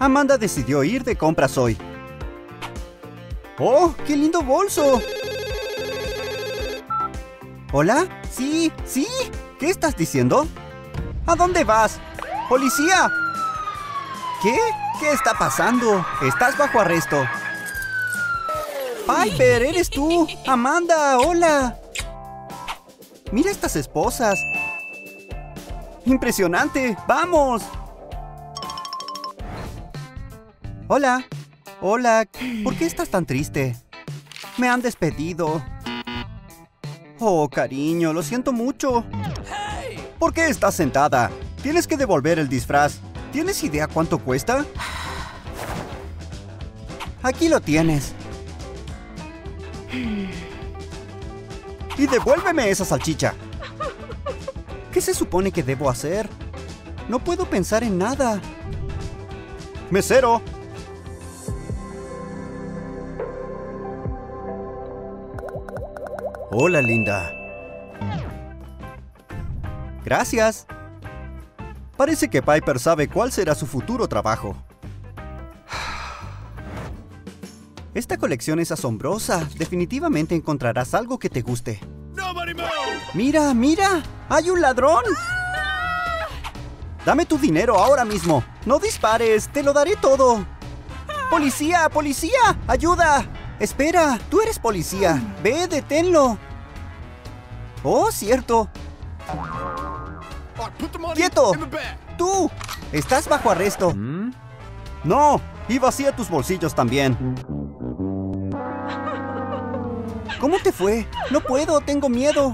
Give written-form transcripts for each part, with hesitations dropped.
Amanda decidió ir de compras hoy. ¡Oh, qué lindo bolso! ¿Hola? Sí, sí. ¿Qué estás diciendo? ¿A dónde vas? ¡Policía! ¿Qué? ¿Qué está pasando? Estás bajo arresto. Piper, ¿eres tú? Amanda, hola. Mira estas esposas. ¡Impresionante! ¡Vamos! Hola. Hola. ¿Por qué estás tan triste? Me han despedido. Oh, cariño, lo siento mucho. ¿Por qué estás sentada? Tienes que devolver el disfraz. ¿Tienes idea cuánto cuesta? Aquí lo tienes. Y devuélveme esa salchicha. ¿Qué se supone que debo hacer? No puedo pensar en nada. ¡Mesero! Hola, linda. Gracias. Parece que Piper sabe cuál será su futuro trabajo. Esta colección es asombrosa. Definitivamente encontrarás algo que te guste. ¡Mira, mira! ¡Hay un ladrón! Dame tu dinero ahora mismo. No dispares, te lo daré todo. ¡Policía, policía! ¡Ayuda! Espera, tú eres policía. Ve, deténlo. Oh, cierto. ¡Quieto! ¡Tú! Estás bajo arresto. No, y vacía tus bolsillos también. ¿Cómo te fue? No puedo, tengo miedo.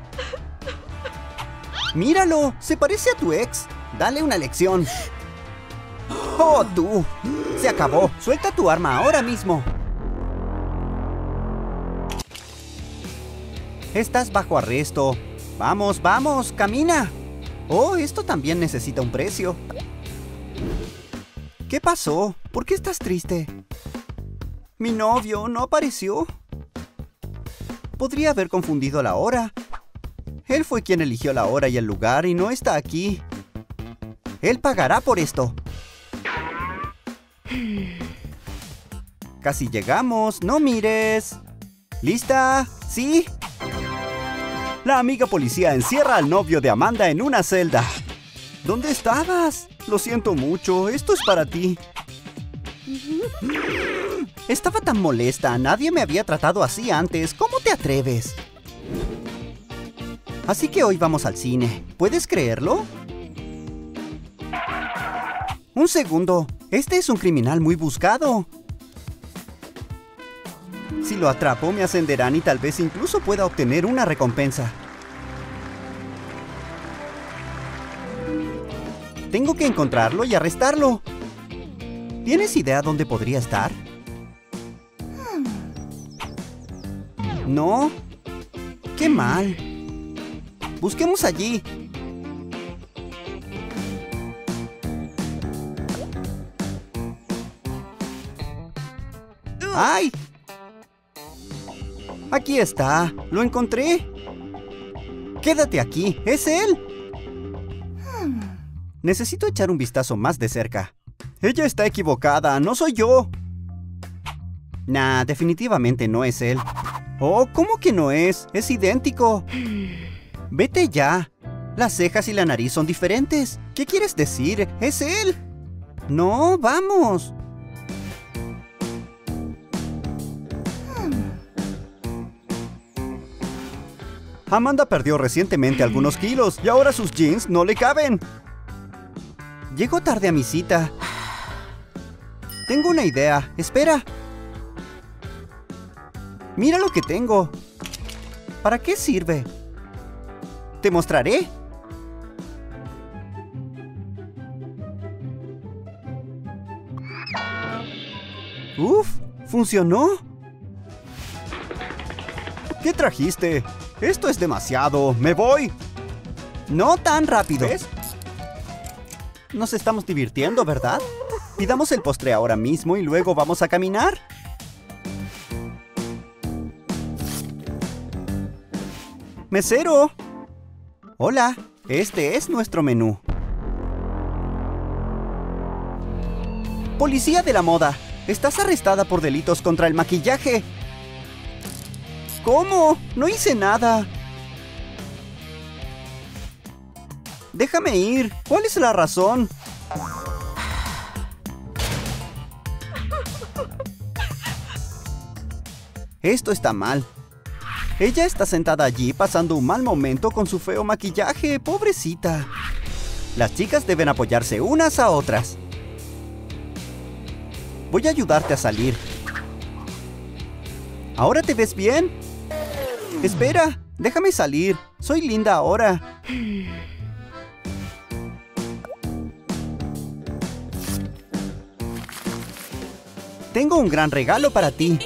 Míralo, se parece a tu ex. Dale una lección. ¡Oh, tú! Se acabó. Suelta tu arma ahora mismo. Estás bajo arresto. Vamos, vamos, camina. Oh, esto también necesita un precio. ¿Qué pasó? ¿Por qué estás triste? Mi novio no apareció. Podría haber confundido la hora. Él fue quien eligió la hora y el lugar y no está aquí. Él pagará por esto. Casi llegamos, no mires. ¿Lista? ¿Sí? La amiga policía encierra al novio de Amanda en una celda. ¿Dónde estabas? Lo siento mucho, esto es para ti. Estaba tan molesta, nadie me había tratado así antes. ¿Cómo te atreves? Así que hoy vamos al cine. ¿Puedes creerlo? Un segundo, este es un criminal muy buscado. Si lo atrapo, me ascenderán y tal vez incluso pueda obtener una recompensa. Tengo que encontrarlo y arrestarlo. ¿Tienes idea dónde podría estar? No. ¡Qué mal! Busquemos allí. ¡Ay! Aquí está. Lo encontré. Quédate aquí. ¡Es él! Necesito echar un vistazo más de cerca. Ella está equivocada. No soy yo. Nah, definitivamente no es él. Oh, ¿cómo que no es? Es idéntico. Vete ya. Las cejas y la nariz son diferentes. ¿Qué quieres decir? Es él. No, vamos. Amanda perdió recientemente algunos kilos y ahora sus jeans no le caben. Llego tarde a mi cita. Tengo una idea. Espera. Mira lo que tengo. ¿Para qué sirve? Te mostraré. Uf, funcionó. ¿Qué trajiste? Esto es demasiado. ¡Me voy! No tan rápido. ¿Ves? Nos estamos divirtiendo, ¿verdad? Pidamos el postre ahora mismo y luego vamos a caminar. ¡Mesero! Hola, este es nuestro menú. ¡Policía de la moda! Estás arrestada por delitos contra el maquillaje. ¿Cómo? No hice nada. Déjame ir. ¿Cuál es la razón? Esto está mal. Ella está sentada allí pasando un mal momento con su feo maquillaje. ¡Pobrecita! Las chicas deben apoyarse unas a otras. Voy a ayudarte a salir. ¿Ahora te ves bien? Espera, déjame salir. Soy linda ahora. Tengo un gran regalo para ti.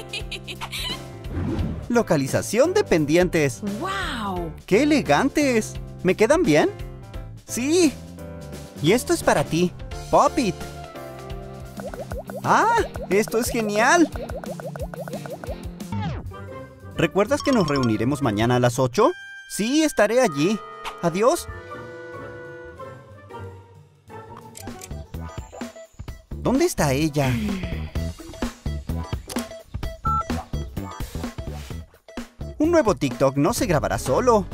Localización de pendientes. ¡Wow! ¡Qué elegantes! ¿Me quedan bien? ¡Sí! Y esto es para ti. Pop It. ¡Ah! ¡Esto es genial! ¿Recuerdas que nos reuniremos mañana a las 8? Sí, estaré allí. Adiós. ¿Dónde está ella? Un nuevo TikTok no se grabará solo.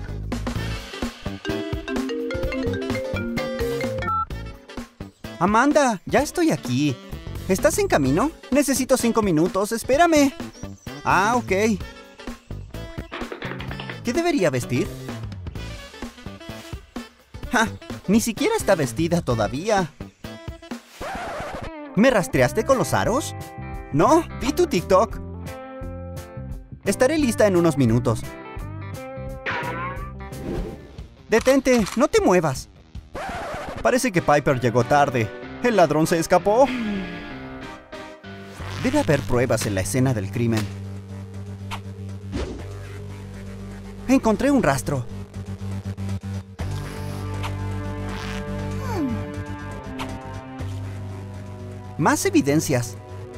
Amanda, ya estoy aquí. ¿Estás en camino? Necesito 5 minutos, espérame. Ah, ok. ¿Qué debería vestir? ¡Ja! Ni siquiera está vestida todavía. ¿Me rastreaste con los aros? No, vi tu TikTok. Estaré lista en unos minutos. ¡Detente! ¡No te muevas! Parece que Piper llegó tarde. ¿El ladrón se escapó? Debe haber pruebas en la escena del crimen. Encontré un rastro. Más evidencias.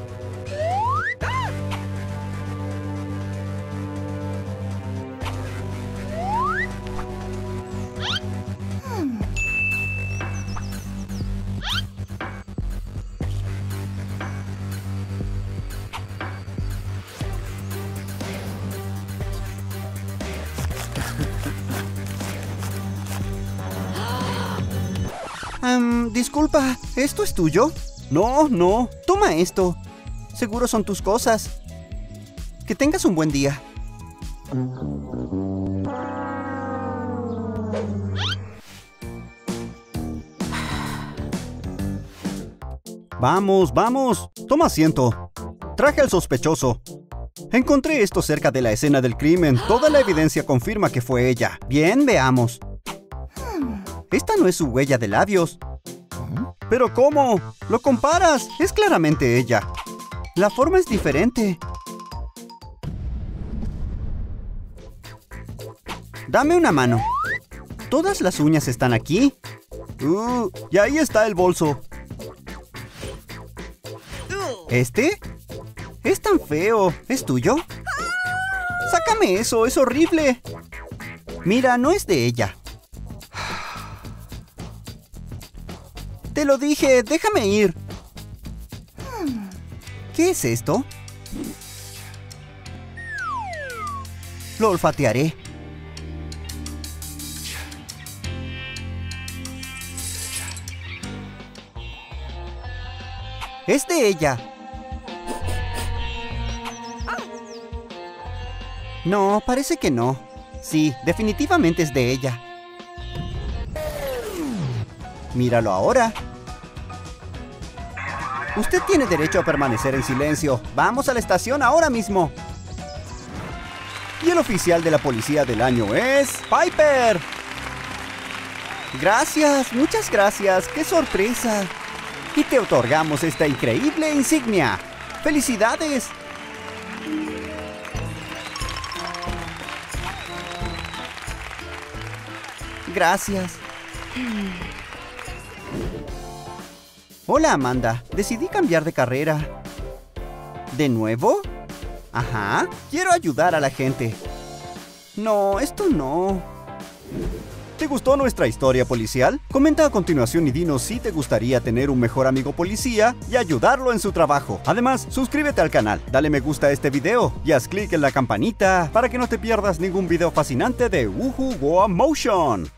Disculpa, ¿esto es tuyo? No, no, toma esto. Seguro son tus cosas. Que tengas un buen día. Vamos, vamos. Toma asiento. Traje al sospechoso. Encontré esto cerca de la escena del crimen. Toda la evidencia confirma que fue ella. Bien, veamos. Esta no es su huella de labios. ¿Pero cómo? ¿Lo comparas? Es claramente ella. La forma es diferente. Dame una mano. Todas las uñas están aquí. Y ahí está el bolso. ¿Este? Es tan feo. ¿Es tuyo? Sácame eso, es horrible. Mira, no es de ella. Te lo dije, déjame ir. ¿Qué es esto? Lo olfatearé. Es de ella. No, parece que no. Sí, definitivamente es de ella. Míralo ahora. Usted tiene derecho a permanecer en silencio. Vamos a la estación ahora mismo. Y el oficial de la policía del año es... ¡Piper! Gracias, muchas gracias. ¡Qué sorpresa! Y te otorgamos esta increíble insignia. ¡Felicidades! Gracias. Hola, Amanda. Decidí cambiar de carrera. ¿De nuevo? Ajá. Quiero ayudar a la gente. No, esto no. ¿Te gustó nuestra historia policial? Comenta a continuación y dinos si te gustaría tener un mejor amigo policía y ayudarlo en su trabajo. Además, suscríbete al canal, dale me gusta a este video y haz clic en la campanita para que no te pierdas ningún video fascinante de Woohoo Goa Motion.